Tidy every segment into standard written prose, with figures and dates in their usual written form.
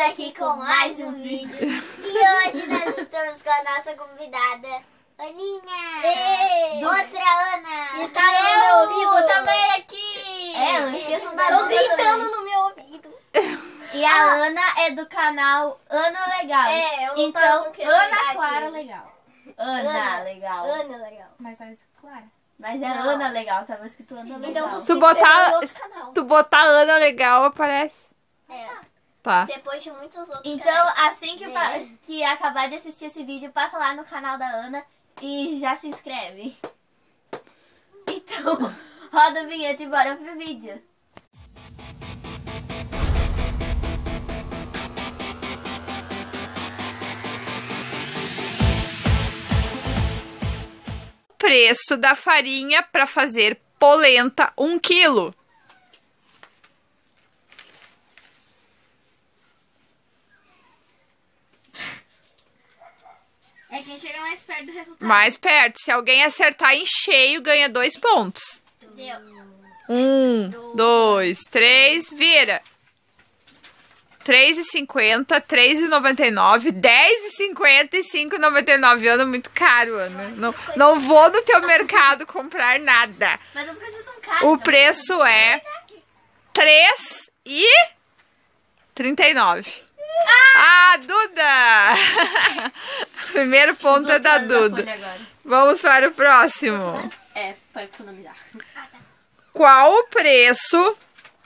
aqui com mais um vídeo. E hoje nós estamos com a nossa convidada, Aninha. Ei. Outra Ana. E tá no meu ouvido também aqui. Não esqueçam da Tô Ana gritando também. no meu ouvido. E a Ana é do canal Ana Legal. Eu não Então, tava com Ana verdade. Clara Legal. Ana Legal. Ana, legal. Mas tava escrito Clara. Mas é Não. Ana Legal, tava escrito Ana Legal. Então Tu se botar- inscreva no outro canal. Tu botar Ana Legal, aparece. É. Tá. Depois de muitos outros Então, canais. assim que acabar de assistir esse vídeo, passa lá no canal da Ana e já se inscreve. Então, roda a vinheta e bora pro vídeo. Preço da farinha para fazer polenta 1 quilo. É quem chega mais perto do resultado. Mais perto. Se alguém acertar em cheio, ganha 2 pontos. Deu. 1, 2, 3, vira. 3,50, 3,99, 10,50 e 5,99. Ana, muito caro, Ana. Não vou no teu mercado comprar nada. Mas as coisas são caras. O então. preço é 3,39. Ah, Duda! Primeiro ponto é da Duda. Vamos para o próximo. É, pra economizar. Qual o preço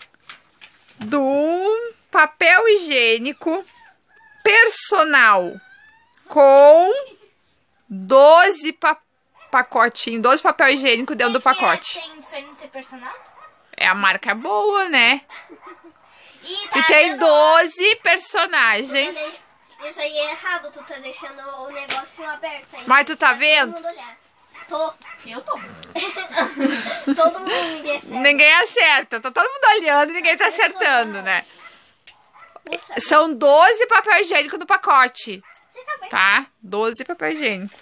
do papel higiênico personal com 12 pacotinhos, 12 papel higiênico dentro do pacote? Tem diferença personal? É a marca boa, né? Tá E tem dando 12 personagens. Isso aí é errado, tu tá deixando o negócio aberto aí. Mas tu tá Todo vendo? mundo olhar. Tô. Eu tô. Todo mundo me desce. Ninguém acerta. Tá todo mundo olhando e ninguém tá acertando, né? São 12 papel higiênico no pacote. Tá? 12 papel higiênico.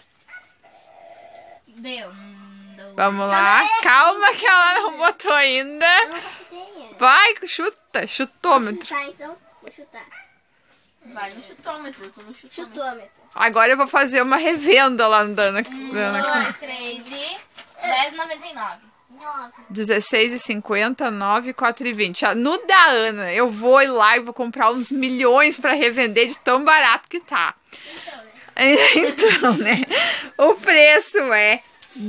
Deu. Vamos lá. Calma que ela não botou ainda. Eu não faço ideia. Vai, chuta. Chutômetro. Chutar então? Vou chutar. Vai no chutômetro, eu tô no chutômetro. Chutômetro. Agora eu vou fazer uma revenda lá no Dana. 2, 3 e 10,99. 9. 16,50, 9, 4,20. No da Ana, eu vou ir lá e vou comprar uns milhões pra revender de tão barato que tá. Então, né? O preço é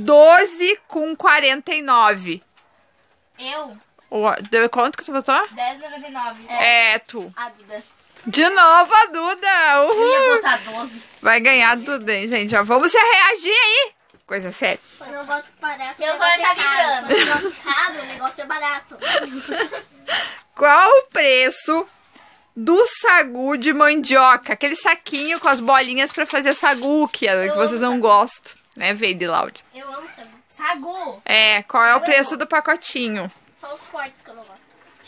12,49. Eu? Quanto que você botou? 10,99. É, tu. A Duda. De novo a Duda. Eu ia Uhul. botar 12. Vai ganhar a Duda, hein, gente? Já vamos se reagir aí. Coisa séria. Quando eu boto barato, Meu o negócio sonho tá é caro. vibrando. Quando eu boto caro, o negócio é barato. Qual o preço do sagu de mandioca? Aquele saquinho com as bolinhas pra fazer sagu, que vocês não gostam, né, Veide e Laura? Eu amo sagu. Sagu. É, qual é o preço do pacotinho? Só os fortes que eu não gosto.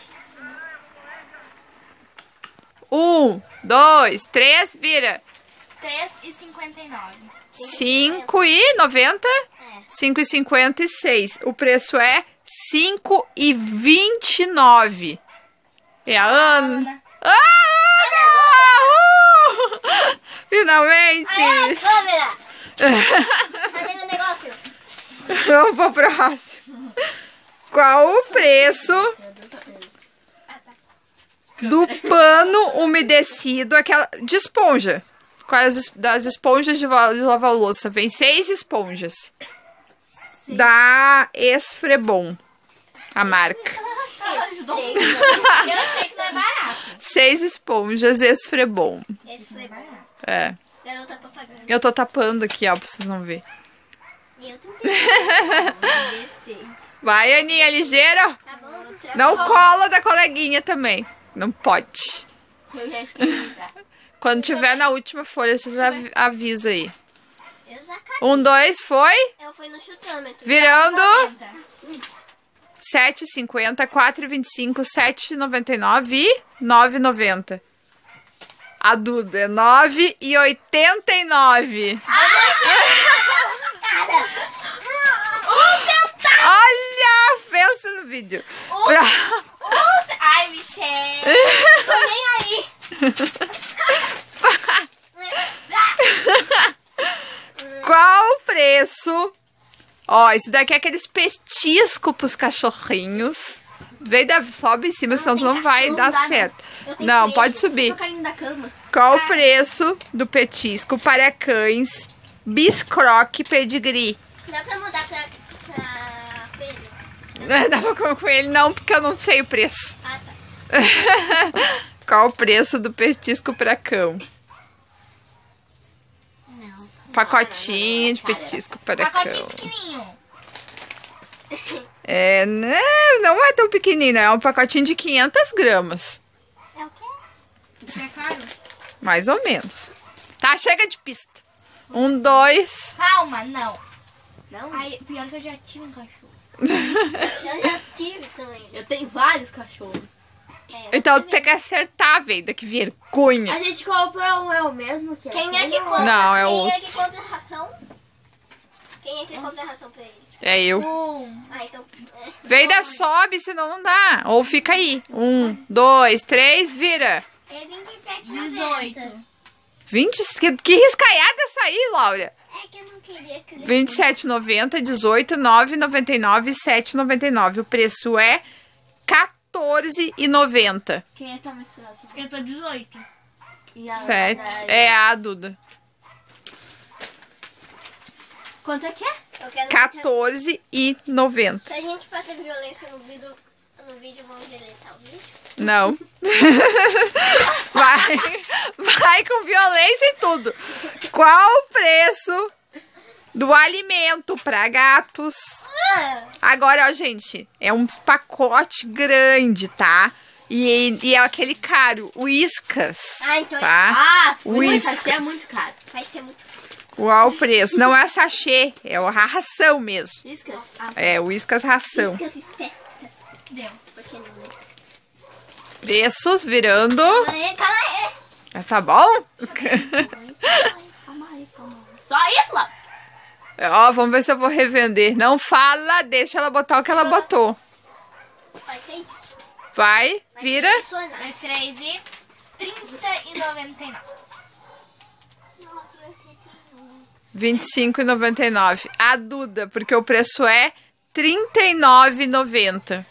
1, 2, 3, vira. 3,59. 5,90? 5,56. O preço é 5,29. É a Ana. Ana! Finalmente! Câmera! Cadê meu negócio? Vamos pro próximo. Qual o preço do pano umedecido, aquela de esponja? Quais das esponjas de lavar louça? Vem 6 esponjas. Da Esfrebon, a marca. Ajudou. Eu sei que não é barato. 6 esponjas Esfrebon. Esse foi barato. É. Eu não tô propaganda. Eu tô tapando aqui, ó, pra vocês não verem. Eu tentei. Descer. Vai, Aninha, ligeiro. Tá bom? Não cola da coleguinha também. Não pode. Eu já esqueci já. Quando tiver na última folha, vocês avisam aí. Eu já caí. 1, 2, foi. Eu fui no chutômetro. Virando. 90. 7,50, 4,25, 7,99 e 9,90. A Duda é 9,89. Olha, pensa no vídeo. Ai, Michelle. Tô nem aí. Ó, isso daqui é aqueles petiscos pros cachorrinhos. Sobe em cima, senão tu não vai dar certo. Não, pode subir. Eu tô caindo da cama. Qual o preço do petisco para cães Biscroque Pedigree? Dá pra mudar pra coelho? Não dá pra comer com ele não, porque eu não sei o preço. Ah, tá. Qual o preço do petisco para cão? Não. Pacotinho de petisco para Pacotinho cão. pequenininho. É, não é tão pequenino, é um pacotinho de 500 gramas. É o quê? Isso é caro? Mais ou menos. Tá, chega de pista. 1, 2. Calma, não. Ai, pior que eu já tive um cachorro. Eu já tive também. Eu tenho vários cachorros. Então tem que acertar, Veida, que vergonha. A gente comprou é o mesmo que Quem é que compra? Não, é Quem outro. é que compra a ração? Quem é que compra a ração pra eles? É eu. Ah, então... Veida, sobe, senão não dá. Ou fica aí. 1, 2, 3, vira. É 27,90. 20, que riscaiada essa aí, Laura. É que eu não queria que... 27,90, 18, 9,99 e 7,99. O preço é 14,90. Quem é que tá mais próximo? Eu tô 18. E a 7. Duda É a Duda. Quanto é que é? Eu quero... 14,90. Se a gente passa violência no vídeo, vamos deletar o vídeo? Não. Vai com violência e tudo. Qual o preço do alimento para gatos? Agora, ó, gente, é um pacote grande, tá? E é aquele caro, Whiskas, Ah, então tá? O Whiskas. sachê é muito caro. vai ser muito... Qual o preço? Não é sachê, é a ração mesmo. Whiskas? É, Whiskas ração. Iscas espécies. Deu. Pequenininho. Preços virando... Calma aí. Tá bom? Calma aí. Só isso, lá. Ó, vamos ver se eu vou revender. Não fala, deixa ela botar o que ela botou. Vai ser isso. Vai, vira. 2, 3 e 30,99. 25,99. A Duda, porque o preço é 39,90.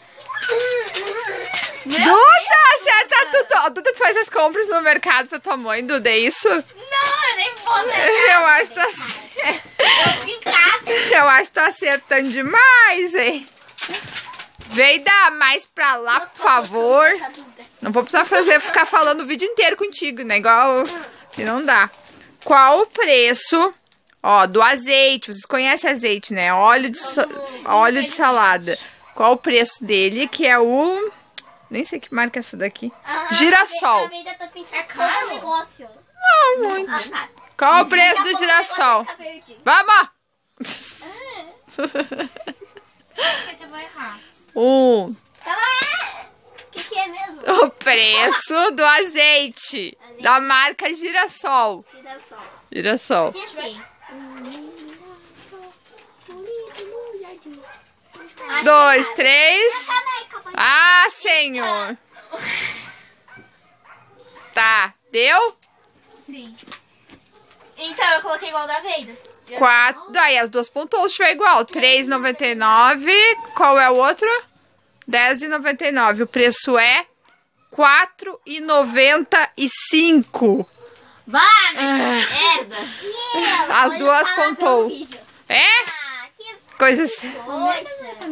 Duda, acerta tudo. Ó, Duda, tu faz as compras no mercado pra tua mãe, Duda, é isso? Não, eu nem vou, né? Eu acho que Eu fico em casa. eu acho que tá acertando demais, hein? Vem dar mais pra lá, por favor. Não vou precisar ficar falando o vídeo inteiro contigo, né? Igual que não dá. Qual o preço, ó, do azeite? Vocês conhecem azeite, né? Óleo de salada. Qual o preço dele? Que é o... Nem sei que marca é essa daqui. Girassol. A vida tá pintando caro. todo negócio. Não, muito. Qual o preço do girassol? Vamos! Acho que você vai errar. Um. Calma aí. O que é mesmo? O preço do azeite. Da marca Girassol. Girassol. Girassol. Tentei. 2, 3. Calma aí. Ah, senhor. Tá, deu? Sim. Então, eu coloquei igual da Veida. 4. Daí as duas pontuou, se tiver igual. 3,99. Qual é o outro? 10,99. O preço é 4,95. Vai, merda. As duas pontou. É? Ah, que Coisa assim. coisa.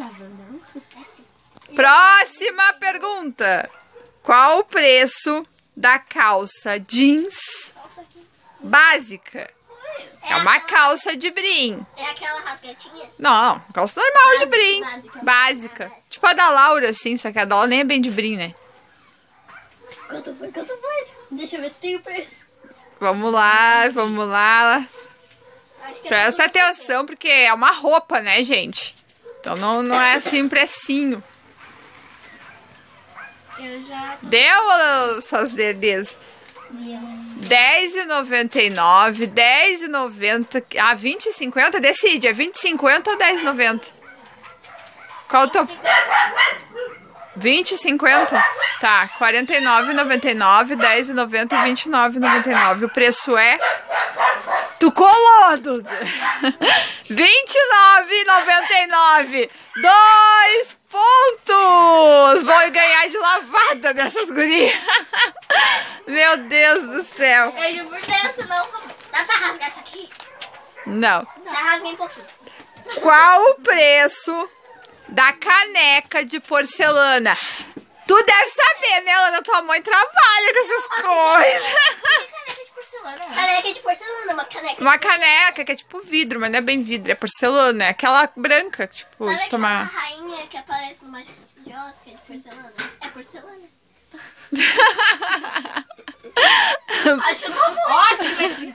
Próxima pergunta. Qual o preço da calça jeans básica? É uma calça de brim. É aquela rasgadinha? Não, calça normal de brim. básica. Básica. Tipo a da Laura, assim, só que a da Laura nem é bem de brim, né? Quanto foi? Deixa eu ver se tem o preço. Vamos lá, vamos lá. Acho que Presta atenção, porque é uma roupa, né, gente? Então não é assim precinho. Eu já... Deu, suas dedês? 10,99, 10,90, 20,50, decide, é 20,50 ou 10,90? Qual o teu... 20,50? Tá, 49,99, 10,90 e 29,99. O preço é Tu colou, Duda. R$29,99. 2 pontos. Vou ganhar de lavada dessas gurias. Meu Deus do céu. Eu juro por Deus, não. Dá pra rasgar isso aqui? Não. Já rasguei um pouquinho. Qual o preço da caneca de porcelana? Tu deve saber, né, Ana? Tua mãe trabalha com essas coisas. Caneca de porcelana. Caneca de porcelana, uma caneca. Uma caneca que é tipo vidro, mas não é bem vidro, é porcelana. É aquela branca, tipo, Sabe de aquela tomar... rainha que aparece no Mágico de Oz, que é de porcelana? É porcelana. Ajudou muito. Ótimo.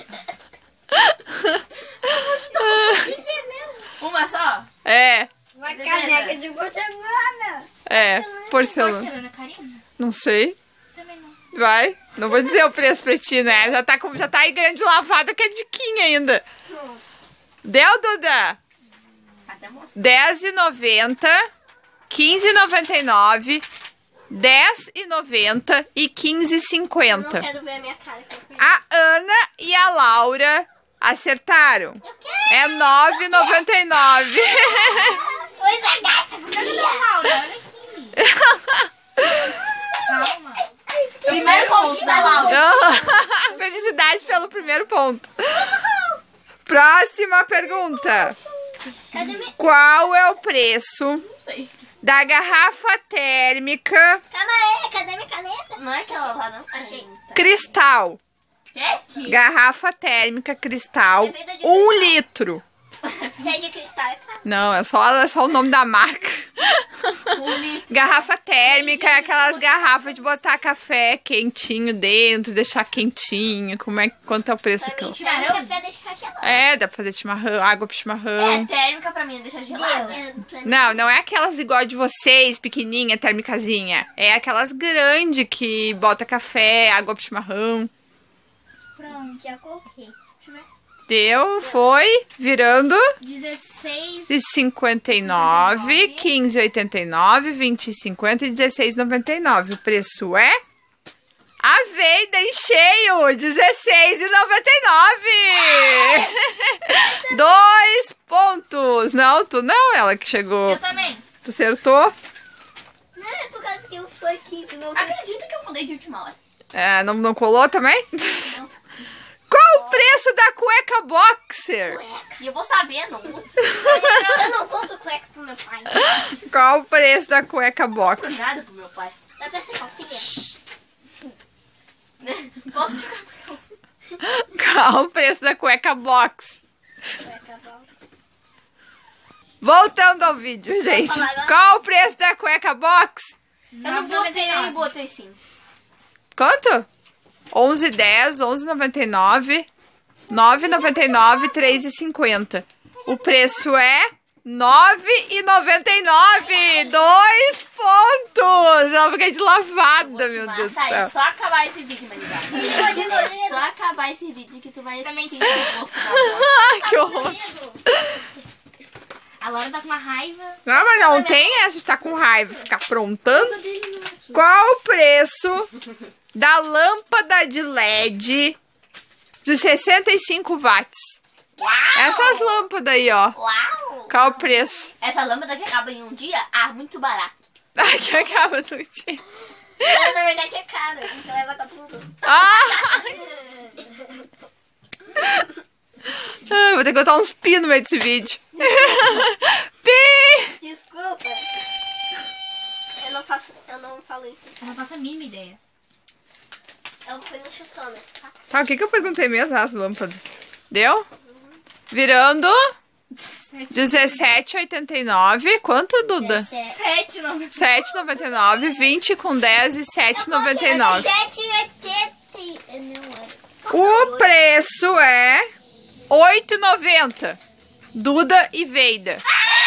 Uma só? É, Uma caneca de porcelana. porcelana. Porcelana, Karina? Não sei. Também não. Vai. Não vou dizer o preço pra ti, né? Já tá aí ganhando de lavada que é diquinha ainda. Deu, Duda? Até moço. R$10,90, R$15,99, R$10,90 e Não R$15,50. quero ver a minha cara. Que eu perdi. A Ana e a Laura acertaram. É R$9,99. Coisa gasta, Laura, olha aqui. Calma. Primeiro pontinho da Laura. Felicidade pelo primeiro ponto. Próxima pergunta. Cadê minha... Qual é o preço Não sei. da garrafa térmica Calma aí, cadê minha caneta? Não é aquela lá, não? Achei. cristal? Que? Garrafa térmica cristal, É feita de 1 cristal. litro. Se é de cristal, é caro. Não, é só o nome da marca. Garrafa térmica é aquelas garrafas de botar café quentinho dentro, deixar quentinho. Quanto é o preço Pra mim, aqui? térmica é pra deixar gelado. É, dá pra fazer chimarrão, água pro chimarrão. Térmica pra mim deixa gelada. Não é aquelas igual de vocês, pequenininha, térmicazinha. É aquelas grandes que bota café, água pro chimarrão. Pronto, já coloquei. Deu, foi, virando 16,59. 15,89, 20,50 e 16,99. O preço é a Veida em cheio, 16,99. 2 pontos. Não, tu não, ela que chegou. Eu também. Tu acertou? Não, é por causa que eu fui aqui. Não... Acredita que eu mudei de última hora. É, não colou também? Qual o preço da cueca boxer? E eu vou saber, não. Eu não compro cueca pro meu pai. Qual o preço da cueca boxer? Nada pro meu pai. Dá pra ser calcinha? Posso jogar pra calcinha? Qual o preço da cueca box? Cueca box. Voltando ao vídeo, gente. falar agora? Qual o preço da cueca box? Eu não botei sim. Quanto? 11,10, 11,99, 9,99, 3,50. O preço é 9,99. 2 pontos. Eu fiquei de lavada, meu Deus do Tá, é céu. só acabar esse vídeo, Maridade. É só acabar esse vídeo que tu vai sentir o gosto da Laura. Ai, que horror. A Laura tá com uma raiva. Não, mas não tem essa de estar com raiva, ficar aprontando. Qual o preço da lâmpada de LED de 65 watts? Uau! Essas lâmpadas aí, ó. Uau! Qual o preço? Essa lâmpada que acaba em um dia, muito barato. Que acaba do dia. Mas na verdade é caro, então ela tá tudo. Ah! Vou ter que botar uns pi no meio desse vídeo. Pi! Desculpa. Eu não falo isso. Eu não faço a mínima ideia. Eu fui no chutômetro, tá? Tá, o que eu perguntei mesmo? As lâmpadas. Deu? Virando 17,89. Quanto, Duda? 7,99. 7,99, 20 com 10 e 7,99. 7,80. Não é. O preço é 8,90. Duda e Veida.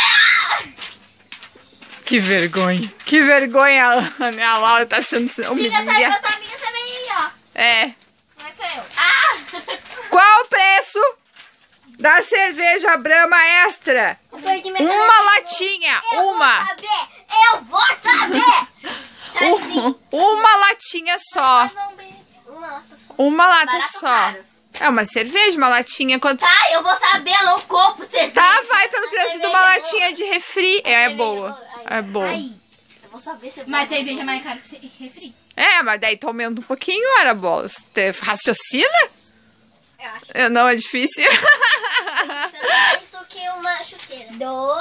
Que vergonha. Que vergonha, Ana. A Laura tá sendo Sim, eu humilhada. tá a minha também, ó. É. Não é só eu. Ah! Qual o preço da cerveja Brahma Extra? Eu perdi minha Uma caneta. latinha. Eu Uma. vou saber! Eu vou saber! Sabe assim? Uma latinha só. Não, bem. Uma lata só. Uma lata Barato só. caro. É uma cerveja, uma latinha. Quanto... Tá, eu vou saber, eu não compro cerveja. Tá, vai pelo preço de cerveja uma é latinha de refri. É boa. É boa. Ai, eu vou saber se eu Mas cerveja é mais cara que refri. É, mas daí tu aumenta um pouquinho, era bolas. Raciocina? Eu acho. Não, é difícil. Tanto mais do que uma chuteira.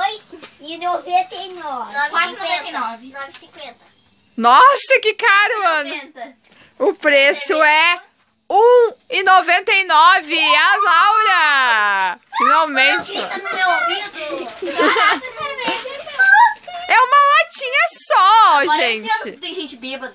2,99. 4,99. 9,50. Nossa, que caro, Ana. 90. O preço é R$1,99. A Laura! Finalmente. Grita no meu ouvido. É uma latinha só, Olha, gente. tem gente bêbada.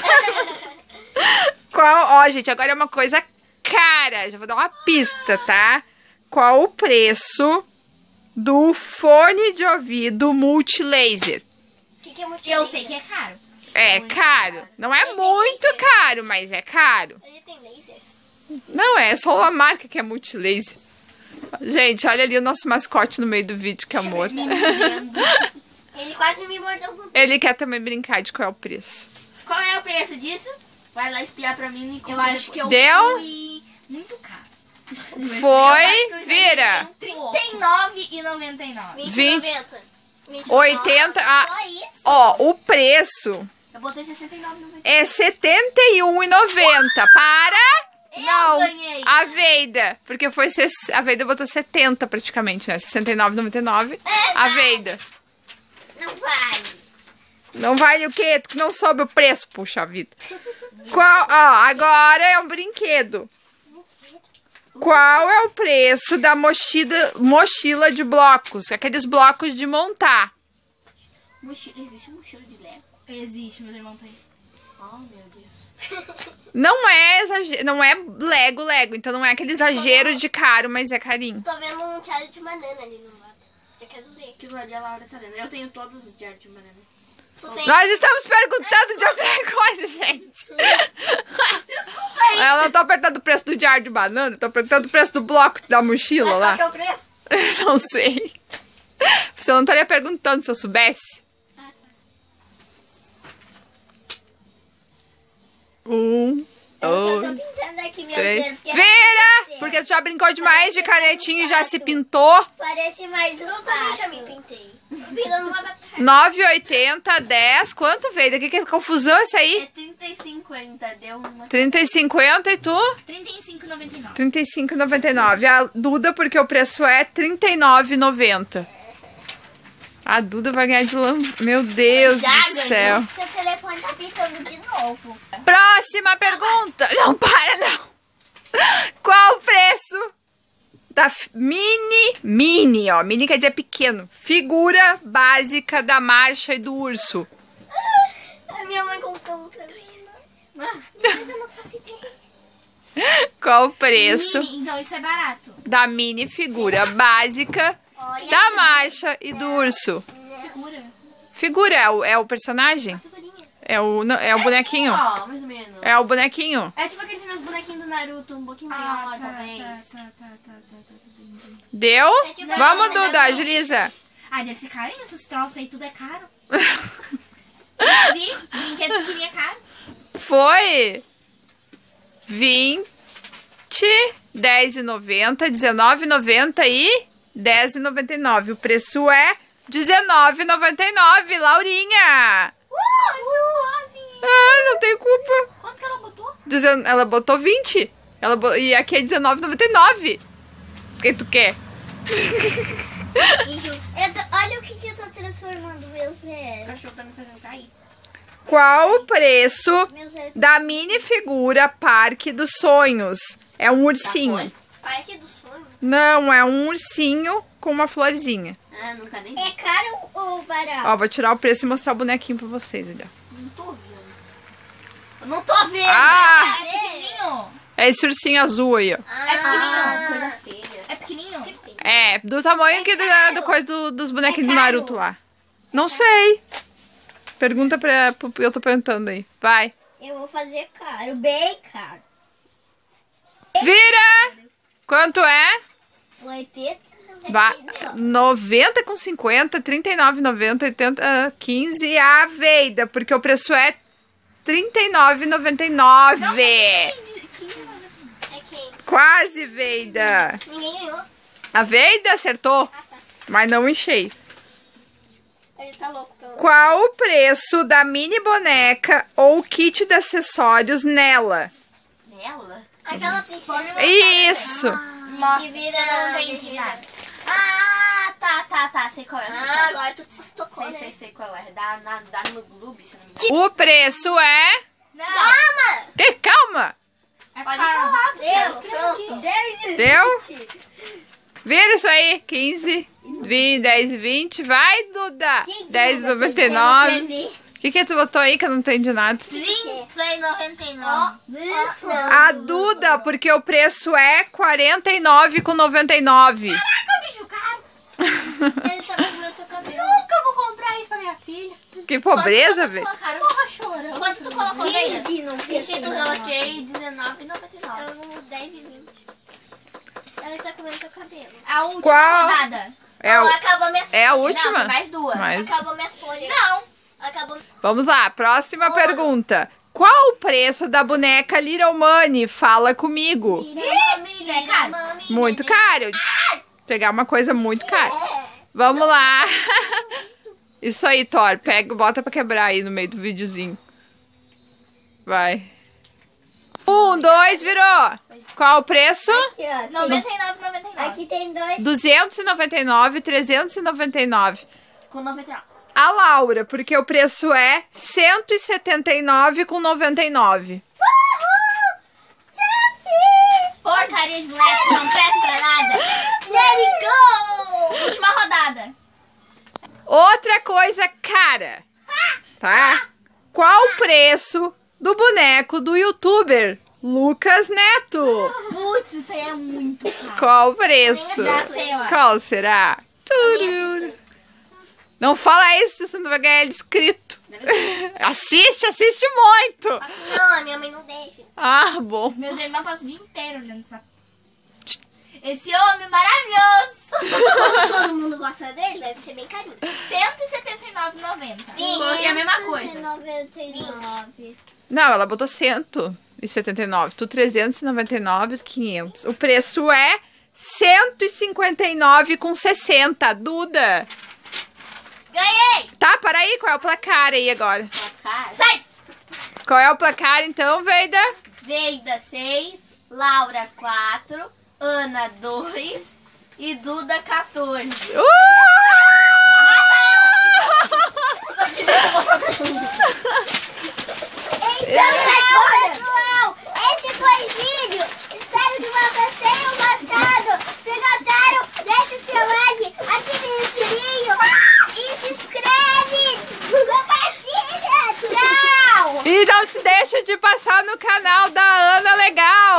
Ó, gente, agora é uma coisa cara. Já vou dar uma pista, tá? Qual o preço do fone de ouvido multilaser? O que é muito Eu sei que é caro. É caro. Não é muito caro, mas é caro. Ele tem lasers. Não, é só uma marca que é multilaser. Gente, olha ali o nosso mascote no meio do vídeo, que amor. Ele quase me mordeu no... Ele quer também brincar de qual é o preço. Qual é o preço disso? Vai lá espiar pra mim e Eu compra acho que eu Deu? fui muito caro. Foi, vira. R$39,99. 20, 80. Só Ah, isso? ó, o preço Eu botei 69,90. é R$71,90 para... Não, ganhei. a Veida. Porque foi... A Veida botou 70 praticamente, né? 69,99. A Veida. Não vale. Não vale o quê? Tu que não soube o preço, puxa vida. Qual, ó, agora é um brinquedo. Qual é o preço da mochila de blocos? Aqueles blocos de montar. Mochila, existe mochila de Lego? Existe, meu irmão tem. Oh, meu Deus. Não é exagero, não é Lego. Então não é aquele exagero de caro, mas é carinho. Tô vendo um diário de banana ali no lado. Eu quero ler. Aquilo ali a Laura tá lendo. Eu tenho todos os diários de banana. Tu tem... Nós estamos perguntando de outra coisa, gente. Ela não tá perguntando o preço do diário de banana, tô perguntando o preço do bloco da mochila Mas lá. qual que é o preço? Não sei. Você não estaria perguntando se eu soubesse? Um, Eu tô dois, pintando aqui meu três. dedo. porque Vira! Porque tu já brincou demais de canetinha e já se pintou. Parece mais um Eu também já me pato. pintei. Vida não vai bater. 9,80, 10. Quanto veio? Que confusão essa É aí? 30,50. Deu uma. 30,50 e tu? 35,99. 35,99. A Duda, porque o preço é 39,90. A Duda vai ganhar de lã. Meu Deus Já do ganhou. céu. Seu telefone tá pintando de novo. Próxima pergunta. Não, para não. Qual o preço da mini, ó. Mini quer dizer pequeno. Figura básica da Marcha e do urso. A minha mãe comprou um pra mim. Ah. Mas eu não faço ideia. Qual o preço Mini, então isso é barato. da mini figura básica Olha. da Marcha e do urso? Figura. Figura é o personagem? Figurinha. É o bonequinho? Ó, mais ou menos. É o bonequinho? É tipo aqueles meus bonequinhos do Naruto, um pouquinho maior, talvez. Deu? tipo Vamos, aquele Duda, negócio. agiliza. Ah, deve ser carinho esses troços aí, tudo é caro. Vi? Brinquedo que é caro. Foi 20, 10,90, 19,90 e 10,99. O preço é 19,99, Laurinha. Ah, não tem culpa. Quanto que ela botou? Ela botou 20. E aqui é 19,99. O que tu quer? Injusto. Olha o que eu tô transformando meu O zero. cachorro tá me fazendo cair. Qual o preço Meu zero. da minifigura Parque dos Sonhos? É um ursinho. foi? Parque do sonho. Não, é um ursinho com uma florzinha. Ah, nunca nem É vi. caro ou barato? Ó, vou tirar o preço e mostrar o bonequinho pra vocês, olha. Não tô vendo. Eu não tô vendo. Ah! É pequenininho. É esse ursinho azul aí, ó. É pequenininho. Coisa feia. É pequenininho. É, do tamanho que do coisa dos bonequinhos do caro? Naruto lá. Não sei. Pergunta eu tô perguntando aí. Vai. Eu vou fazer caro, bem caro. Vira! Quanto é? 80. Vai. 90 com 50, 39,90, 80, 15 a Veida, porque o preço é 39,99. É quem? quase, Veida. Ninguém ganhou. A Veida acertou, mas não em cheio. Ele tá louco. Qual o preço da mini boneca ou kit de acessórios nela? Nela? Aquela princesa. Isso. Mostra, Que vira- eu não entendi nada. Ah, tá. Sei qual é. Sei qual é. Agora tu se tocou, né? Sei qual é. Dá no Gloob, se não me engano. O preço é... Não. Calma! Calma. É Pode caro. falar, porque eu Deu, escrevo pronto. aqui. 10 Deu? Vira isso aí. 15, 20, 10 e 20. Vai, Duda. 10,99. Perdi. O que tu botou aí que eu não entendi nada? 30,99. Isso. A Duda, porque o preço é 49,99. Caraca, bicho caro. Ele tá comendo teu cabelo. Nunca vou comprar isso pra minha filha. Que pobreza, velho. Porra, chorando. Quanto tu colocou, Veida? 15 não Vestido eu pensa. coloquei R$19,99. Eu 10 e 20. Ele tá comendo teu cabelo. A última Qual? rodada. É, o- Acabou minhas é a folhas. última? Não, tem mais duas. Mas- Acabou minhas folhas. Não. Acabou. Vamos lá, próxima pergunta. Qual o preço da boneca Little Money? Fala comigo. Isso é caro? Muito caro. Pegar uma coisa muito cara. Vamos lá. Isso aí, Thor. Pega, bota pra quebrar aí no meio do videozinho. Vai. 1, 2, virou. Qual o preço? Aqui, ó. R$99,99. Aqui tem 2. 299, 399. Com 99. A Laura, porque o preço é 179,99. Porcaria de moleque, não presta pra nada. Let it go! Última rodada. Outra coisa cara, tá? Qual o preço do boneco do youtuber Lucas Neto? Putz, isso aí é muito caro. Qual o preço? Já sei, ó. Qual será? Tururu. Não fala isso, você não vai ganhar ele escrito. Assiste muito. Não, a minha mãe não deixa. Ah, bom. Meus irmãos passam o dia inteiro olhando esse homem maravilhoso. Como todo mundo gosta dele, deve ser bem carinho. R$179,90. Coloquei a mesma coisa. 99. Não, ela botou 179. Tu 399, 500. O preço é 159,60. Duda. Ganhei. Tá, para aí. Qual é o placar aí agora? Cara. Sai. Qual é o placar então, Veida? Veida 6, Laura 4, Ana 2 e Duda 14. Então, pessoal, esse foi o vídeo. Espero que vocês tenham gostado. Se gostaram, deixe o seu like, ative o sininho e se inscreve. Compartilha. Tchau. E não se deixa de passar no canal da Ana Legal.